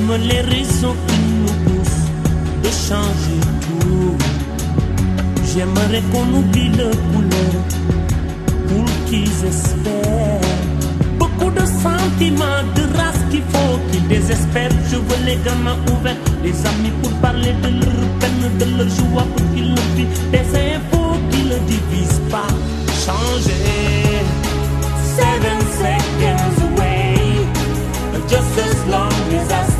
J'assume les raisons qui nous poussent de changer tout. J'aimerais qu'on oublie le couleur pour qu'ils espèrent. Beaucoup de sentiments, de race qu'il faut qu'ils désespèrent. Je veux les gamins ouverts, les amis pour parler de leur peine, de leur joie pour qu'ils le vivent. Des infos qui ne divisent pas. Changer 7 seconds away, just as long as I